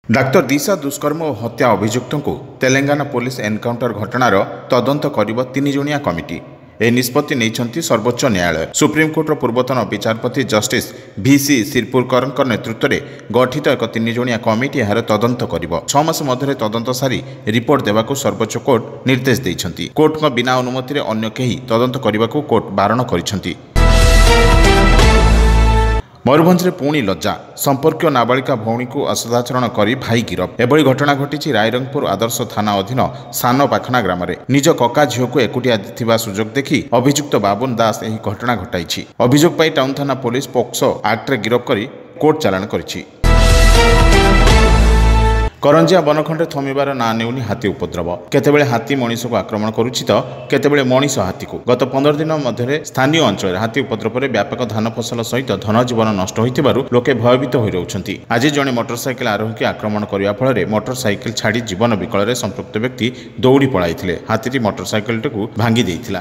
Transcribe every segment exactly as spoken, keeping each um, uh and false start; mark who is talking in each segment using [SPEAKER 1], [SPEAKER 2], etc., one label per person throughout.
[SPEAKER 1] Doctor दिशा दुष्कर्म और हत्या अभियुक्त को तेलंगाना पुलिस एनकाउंटर घटनार तदंत करिब तीन जणिया कमिटी ए निष्पत्ति नहीं सर्वोच्च न्यायालय। सुप्रीमकोर्टर पूर्वतन विचारपति जस्टिस भिसी सिरपुरकर नेतृत्व में गठित एक तीन जणिया कमिटी यार तदंत करिब। छह मास मध्य तदंत सारी रिपोर्ट देवाक सर्वोच्च कोर्ट निर्देश देइछन्ति। कोर्ट को बिना अनुमति अन्य केही तदंत करने को कोर्ट बारण करिछन्ति। मयूरभंज में पुणी लज्जा संपर्क नाबालिका भौणी को असदाचरण कर भाई गिरफ। एभली घटना घटी रायरंगपुर आदर्श थाना अधीन सान पाखना ग्राम में निज कका झील को एकुटिया थिबा सुजोग देखि अभियुक्त बाबुन दास यह घटना घटाई। अभियोग पाई टाउन थाना पुलिस पोक्सो एक्ट रे गिरफ कर कोर्ट चालाण करिछि। करंजिया बनखंडे थमिबार ना नेउनी हाथी उपद्रव। केतेबेले हाथी मनीष को आक्रमण करुछि तो केतेबेले मनीष हाथी को। गत पंद्रह दिन मध्य स्थानीय अंचल हाथी उपद्रव में व्यापक धान फसल सहित धनजीवन नष्ट होइतिबारु लोके भयभीत होई रहउछन्ति। आज जणे मोटरसाइकेल आरोही आक्रमण करबा फल मोटरसाइकेल छाड़ी जीवन विकल में संपृक्त व्यक्ति दौड़ी पळाइथिले। हाथीटी मोटरसाइकेल को भांगी देइथिला।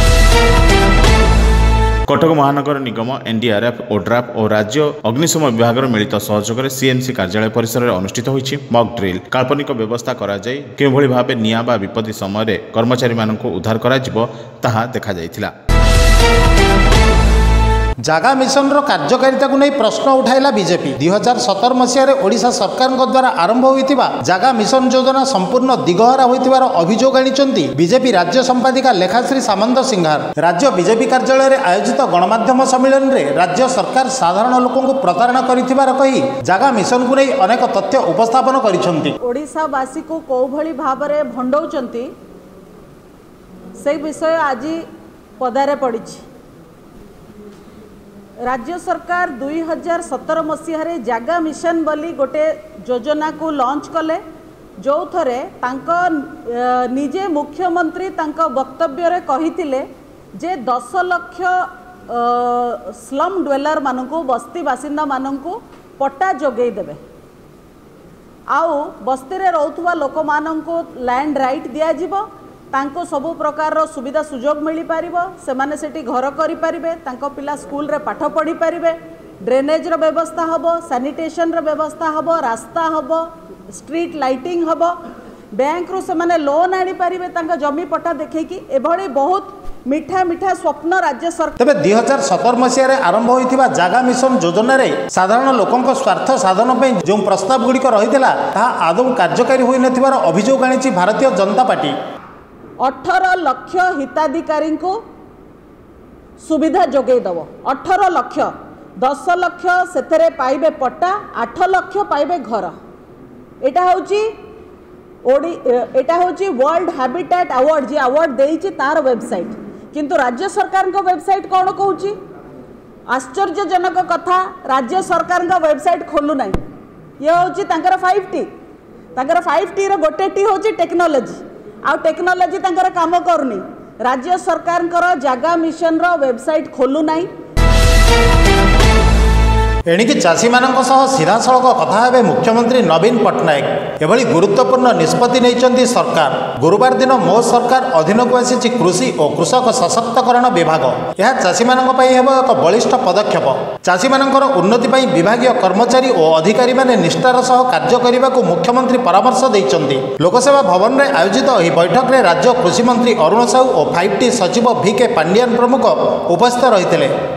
[SPEAKER 1] कटक महानगर निगम एनडीआरएफ ओड्राफ और राज्य अग्निशम विभाग मिलित सहयोग सीएमसी कार्यालय परिसर में अनुष्ठित होइछि मॉक ड्रिल। काल्पनिक व्यवस्था करा जाय केभଳି भाबे निया बा विपत्ति समय कर्मचारी मानक उद्धार करा जिवो ताहा देखा जायथिला।
[SPEAKER 2] जागा मिशन रो कार्यकारिता को नहीं प्रश्न उठाइला बीजेपी। दुई हजार सतर मसीह ओडिशा सरकार द्वारा आरंभ होइतिबा जागा मिशन योजना संपूर्ण दिगहरा होइतिबार अभियोग आनिचंती बीजेपी राज्य संपादिका लेखाश्री सामंत सिंघार। राज्य बीजेपी कार्यालय रे आयोजित गणमाध्यम सम्मेलन रे राज्य सरकार साधारण लोकों को प्रतारणा करिथिबार कही जागा मिशन को नहीं अनेक तथ्य उपस्थापन करिसंती।
[SPEAKER 3] ओडिशावासी को कोभଳି भाबरे भंडौचंती से विषय आज पदारे पड़िछि। राज्य सरकार दुई हजार सतर मसीह जागा मिशन बोली गोटे योजना को लॉन्च कले जो थरे तांको निजे मुख्यमंत्री तांको वक्तव्य रे कहिथिले जे दस लाख स्लम ड्वेलर मानकु बस्ती बासिंदा मानकु पट्टा जोगेई देबे। आउ बस्ती रे रहउथुवा लोक मानकु लैंड राइट दिया जिवो। तांको सबु प्रकार सुविधा सुजोग मिली पारिबो। से माने सेठी घर करि पारिबे। तांको पिला स्कूल रे पाठ पढ़ी पारिबे। ड्रेनेज रो व्यवस्था हबो, सैनिटेशन रो व्यवस्था हबो, रास्ता हबो, स्ट्रीट लाइटिंग हबो। बैंक रो से माने लोन आनी पारिबे तांको जमी पट्टा देखैकी। एभଳି बहुत मिठा मिठा स्वप्न राज्य सरकार।
[SPEAKER 2] तबे दुई हजार सतर मसीह रे आरंभ होइथिबा जागा मिशन योजना रे साधारण लोकंक स्वार्थ साधन पे जो प्रस्ताव गुड़िक रहितला ता आदौ कार्यकारी होई नथिबार अभियोग आनिछि भारतीय जनता पार्टी।
[SPEAKER 3] अठारह लक्ष हिताधिकारी को सुविधा जोगे दब। अठारह लक्ष दस लक्ष से पाइबे पट्टा, आठ लक्ष पाइबे घर। एटा होची ओडी एटा होची वर्ल्ड हैबिटेट अवार्ड जी अवार्ड देइछि तार वेबसाइट। किंतु राज्य सरकार को वेबसाइट कौन कहूची? आश्चर्यजनक कथा राज्य सरकार का वेबसाइट खोलु नाही। ये होची तांकर फाइव टी। तांकर फाइव टी रो गोटे टी होची टेक्नोलॉजी। आ टेक्नोलॉजी तांकर काम करनी। राज्य सरकार जागा मिशन रो वेबसाइट खोलु नाही।
[SPEAKER 2] एणिकी चाषी मानक सह सीधासलख कथा हेबे मुख्यमंत्री नवीन पट्टनायक। एभली गुरुत्वपूर्ण निष्पत्ति नैचंती सरकार। गुरुवार दिन मो सरकार अधीन को आसी कृषि और कृषक सशक्तकरण विभाग। यह चाषी मानक पई हेबो एक बलिष्ठ पदक्षेप। चाषी मानकर उन्नति पई विभागीय कर्मचारी और अधिकारी माने निष्ठार सह कार्य करने को मुख्यमंत्री परामर्श दैचंती। लोकसेवा भवन में आयोजित यह बैठक में राज्य कृषि मंत्री अरुण साहू और फाइव टी सचिव भि के पांडियान प्रमुख उपस्थित रहिथिले।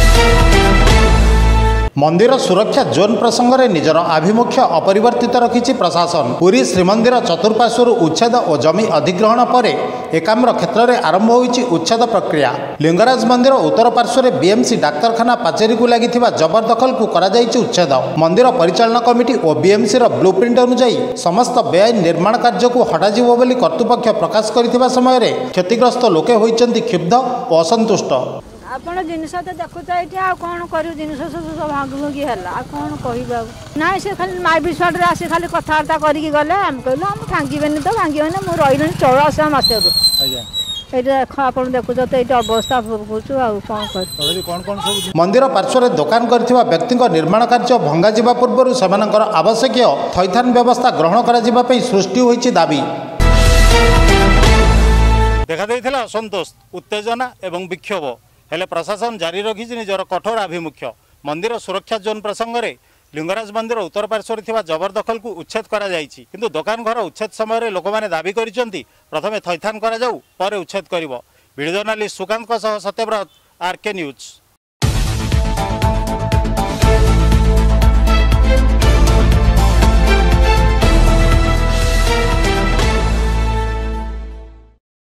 [SPEAKER 2] मंदिर सुरक्षा जोन प्रसंग में निजर आभिमुख्य अपरिवर्तित रखिछि प्रशासन। पुरी श्रीमंदिर चतुर्पार्श्वर उच्छेद और जमी अधिग्रहण पर एकाम्र क्षेत्र में आरंभ होइछि उच्छेद प्रक्रिया। लिंगराज मंदिर उत्तर पार्श्व बीएमसी डाक्तरखाना पाचेरी को लगी जबरदखल को करा जाइछि उच्छेद। मंदिर परिचालना कमिटी और बीएमसी ब्लूप्रिंट अनुसार समस्त बेआईन निर्माण कार्य को हटाजिवो बोली कर्तृपक्ष प्रकाश करथिबा समय रे क्षतिग्रस्त लोके होइछन्ति क्षुब्ध और असंतुष्ट।
[SPEAKER 4] आपण जिनस तो देखुच ये आ कौन करू जिनस सब भांगी भुंगी है कौन कह ना से खाली माई विश्वास आसी खाली कथबार्ता करके गले आम कहलु हम भांगेनि तो भांगे मुझे रही चौरासी मसीह ये देख आप देखुच तो ये अवस्था भोगुचु आ कौन।
[SPEAKER 2] मंदिर पार्श्व दुकान करथिबा व्यक्ति निर्माण कार्य भंगा जिबा पूर्व से आवश्यक थैथान व्यवस्था ग्रहण करा पई सृष्टि होइछि दाबी।
[SPEAKER 5] देखा देइथिला असंतोष उत्तेजना एवं विक्षोभ हेले प्रशासन जारी रखी निजर कठोर आभिमुख्य। मंदिर सुरक्षा जोन प्रसंग में लिंगराज मंदिर उत्तर पार्श्वर थिबा जबरदखल को उच्छेद करा जायछि किंतु दुकान घर उच्छेद समय लोक मैंने दाबी करिसेंती प्रथमे थैथान करा जाऊ पर उच्छेद करिवो। वीडियो जर्नलिस्ट सुकांत सह सत्यव्रत आरके न्यूज।